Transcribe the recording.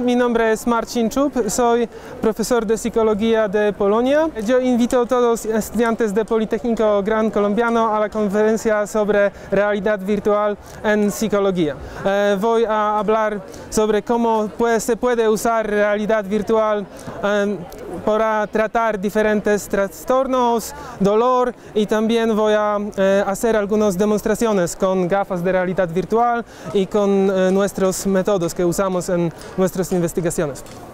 mi nombre es Marcin Czub, soy profesor de Psicología de Polonia. Yo invito a todos los estudiantes de Politécnico Gran Colombiano a la conferencia sobre realidad virtual en psicología. Voy a hablar sobre cómo se puede usar realidad virtual para tratar diferentes trastornos, dolor, y también voy a hacer algunas demostraciones con gafas de realidad virtual y con nuestros métodos que usamos en nuestras investigaciones.